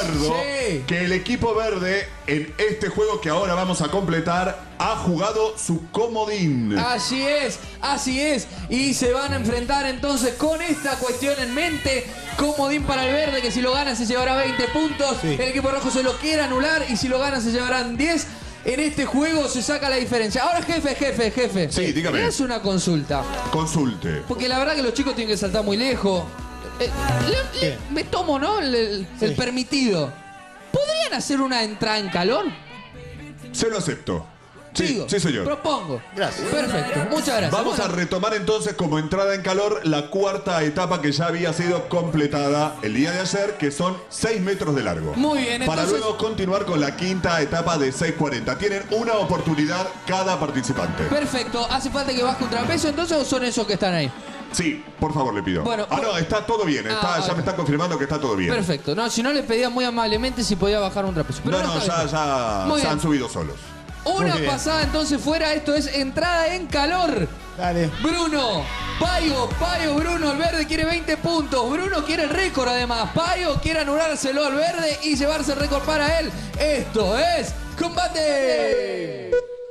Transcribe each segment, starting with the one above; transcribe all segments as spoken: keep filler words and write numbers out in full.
recuerdo Sí. que el equipo verde en este juego que ahora vamos a completar ha jugado su comodín. Así es, así es. Y se van a enfrentar entonces con esta cuestión en mente. Comodín para el verde, que si lo gana se llevará veinte puntos. Sí. El equipo rojo se lo quiere anular y si lo gana se llevarán diez. En este juego se saca la diferencia. Ahora, jefe, jefe, jefe. Sí, dígame. Le hace una consulta. Consulte. Porque la verdad que los chicos tienen que saltar muy lejos. Eh, le- le- me tomo, ¿no? El, el- el Sí. permitido. ¿Podrían hacer una entrada en calor? Se lo acepto. Sí, Digo, sí, señor. Propongo. Gracias. Perfecto, muchas gracias. Vamos Bueno, a retomar entonces como entrada en calor la cuarta etapa que ya había sido completada el día de ayer, que son seis metros de largo. Muy bien, Para entonces- luego continuar con la quinta etapa de seis cuarenta. Tienen una oportunidad cada participante. Perfecto. ¿Hace falta que baje un trapecio entonces o son esos que están ahí? Sí, por favor, le pido. Bueno, ah, no, está todo bien. Está, Ah, ya ok. me están confirmando que está todo bien. Perfecto. No, si no les pedía muy amablemente si podía bajar un trapecio. Pero No, no, está ya, bien. ya Muy se bien. han subido solos. Una Muy bien. pasada entonces fuera. Esto es entrada en calor. Dale. Bruno, Payo, Payo, Bruno, el verde quiere veinte puntos. Bruno quiere el récord además. Payo quiere anulárselo al verde y llevarse el récord para él. Esto es combate.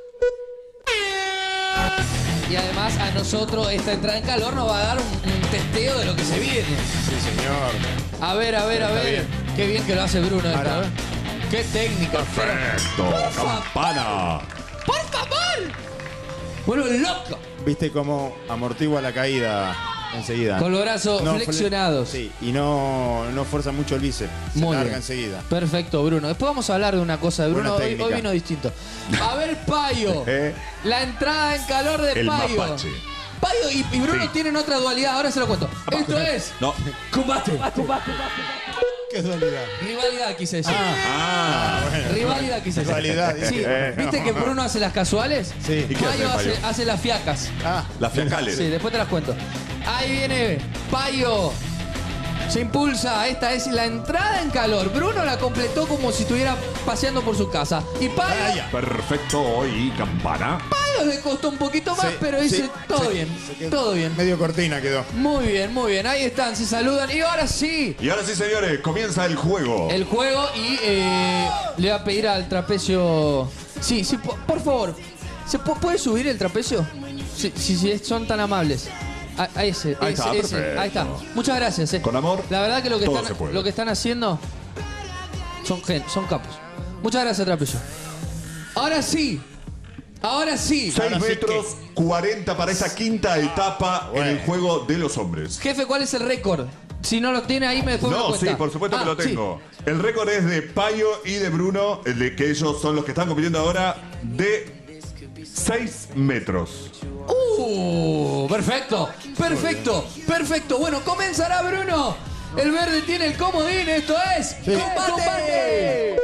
Y además a nosotros esta entrada en calor nos va a dar un, un testeo de lo que se viene. Sí, señor. A ver, a ver, a Está ver. bien. Qué bien que lo hace Bruno esto, Ahora. ¿eh? Qué técnica. Perfecto. Campana. ¡Por favor! Bueno, loco. Viste cómo amortigua la caída enseguida. Con los brazos No, flexionados. Sí, y no, no fuerza mucho el bíceps. Se Muy larga bien. enseguida. Perfecto, Bruno. Después vamos a hablar de una cosa de Bruno. Buena Hoy, técnica. hoy vino distinto. A ver, Payo. Eh. La entrada en calor de El Payo. mapache. Payo y, y Bruno Sí. tienen otra dualidad. Ahora se lo cuento. Esto es No. combate. ¿Qué dualidad? Rivalidad, quise decir. Ah, bueno. Rivalidad, quise decir. Rivalidad, Sí. dije. ¿Viste que Bruno hace las casuales? Sí. ¿Y qué hace, Payo hace, Payo? hace las fiacas. Ah, Las fiacales. Sí, después te las cuento. Ahí viene Payo. Se impulsa. Esta es la entrada en calor. Bruno la completó como si estuviera paseando por su casa. Y Payo, vaya. Perfecto. Y campana. Payo le costó un poquito más, Sí, pero dice sí, todo sí, bien. se quedó Todo bien. Medio cortina quedó. Muy bien, muy bien. Ahí están, se saludan. Y ahora sí, Y ahora sí, señores, comienza el juego. el juego. Y eh, le va a pedir al trapecio. Sí, sí, por, por favor. ¿Se pu- puede subir el trapecio? Si sí, sí, son tan amables. A, a ese, Ahí ese, está, ese. perfecto. Ahí está. Muchas gracias. eh. Con amor, La verdad que lo que, todo están, se puede. lo que están haciendo son, gen- son capos. Muchas gracias, trapecio. Ahora sí. Ahora sí. seis Ahora sí metros cuarenta para esa quinta etapa bueno. en el juego de los hombres. Jefe, ¿cuál es el récord? Si no lo tiene ahí, me después me lo No, cuenta. sí, por supuesto que Ah, lo sí. tengo. El récord es de Payo y de Bruno, el de que ellos son los que están compitiendo ahora, de seis metros. Uh, perfecto, perfecto, perfecto. Bueno, comenzará Bruno. El verde tiene el comodín, esto es Sí. combate.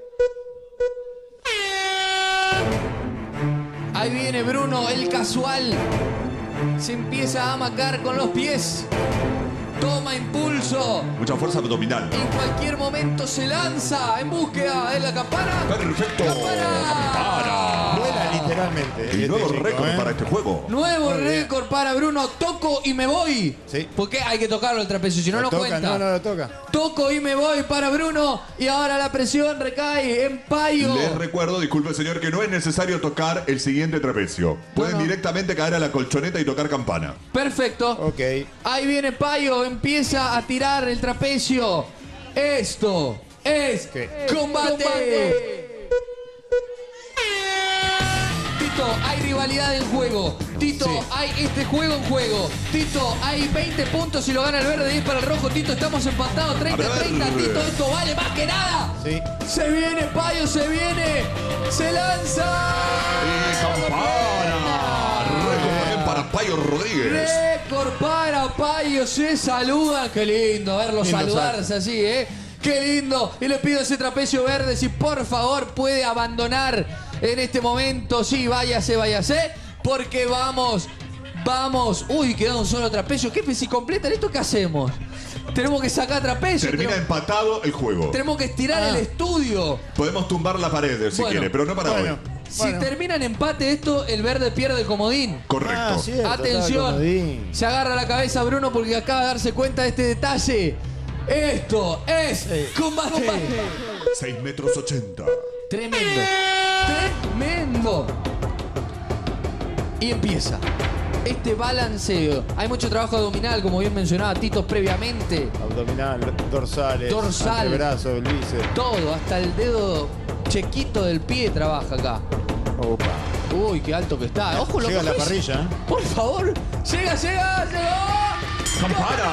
Ahí viene Bruno, el casual. Se empieza a amacar con los pies. Toma impulso. Mucha fuerza abdominal. En cualquier momento se lanza en búsqueda de la campana. Perfecto. ¡Campana! Vuela literalmente. Y este nuevo chico, récord ¿eh? para este juego. Nuevo Muy bien. récord para Bruno. Toco y me voy. Sí. Porque hay que tocarlo el trapecio, si no lo, toca, cuenta. No, no lo toca. Toco y me voy para Bruno. Y ahora la presión recae en Payo. Les recuerdo, disculpe señor, que no es necesario tocar el siguiente trapecio. Pueden no. directamente caer a la colchoneta y tocar campana. Perfecto. Ok. Ahí viene Payo. Empieza a tirar el trapecio. Esto es ¿Qué? combate. Tito, hay rivalidad en juego. Tito, Sí. hay este juego en juego. Tito, hay veinte puntos si lo gana el verde, diez para el rojo. Tito, estamos empatados treinta a treinta. Tito, esto vale más que nada. Sí. Se viene Payo, se viene. Se lanza. Y campana. Récord también para Payo Rodríguez. Récord para Payo. Se saludan. Qué lindo verlos Lindo saludarse así, ¿eh? Qué lindo. Y le pido a ese trapecio verde si por favor puede abandonar en este momento. Sí, váyase, váyase. Porque vamos, vamos. Uy, quedó un solo trapecio. ¿Qué? Si completan esto, ¿qué hacemos? Tenemos que sacar trapecio. Termina Tenemos, empatado el juego. tenemos que estirar Ah. el estudio. Podemos tumbar la pared si Bueno. quiere, pero no para Bueno. hoy. Si Bueno. termina en empate esto, el verde pierde el comodín. Correcto. Ah, cierto, estaba Atención, comodín. se agarra la cabeza Bruno porque acaba de darse cuenta de este detalle. Esto es combate. seis metros ochenta. Tremendo. Tremendo. Y empieza este balanceo. Hay mucho trabajo abdominal, como bien mencionaba Tito previamente. Abdominal, dorsales, Dorsal. antebrazo, bíceps. Todo, hasta el dedo chequito del pie trabaja acá. Opa. Uy, qué alto que está. Ojo, lo Llega que la es. parrilla, ¿eh? Por favor. Llega, llega, llegó. ¡Campana!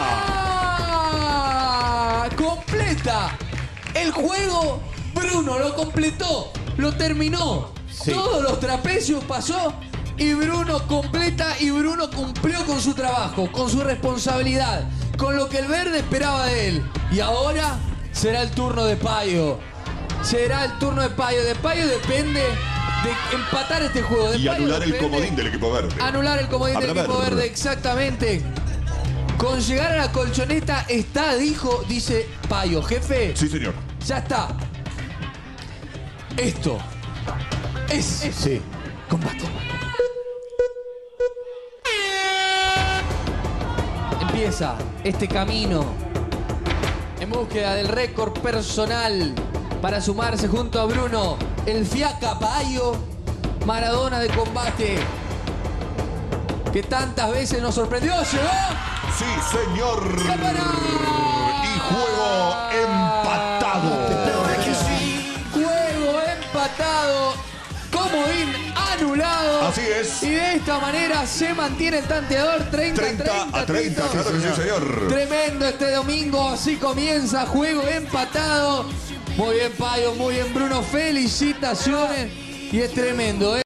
¡Ah! Completa el juego. Bruno lo completó. Lo terminó. Sí. Todos los trapecios pasó. Y Bruno completa y Bruno cumplió con su trabajo, con su responsabilidad, con lo que el verde esperaba de él. Y ahora será el turno de Payo. Será el turno de Payo. De Payo depende de empatar este juego. De Y Payo anular el depende- comodín del equipo verde. Anular el comodín del Habrá equipo ver. verde, exactamente. Con llegar a la colchoneta está, dijo, dice Payo, jefe, Sí, señor. ya está. Esto es Sí. combate. Empieza este camino en búsqueda del récord personal para sumarse junto a Bruno, el Fiaca Payo, Maradona de combate, que tantas veces nos sorprendió. Llegó. Sí, señor. ¡Cámara! Y juego empatado. Juego empatado. Comodín anulado. Así es. Y de esta manera se mantiene el tanteador treinta, treinta a treinta, claro que sí, señor. Tremendo este domingo. Así comienza. Juego empatado. Muy bien, Payo. Muy bien, Bruno. Felicitaciones. Y es tremendo, ¿eh?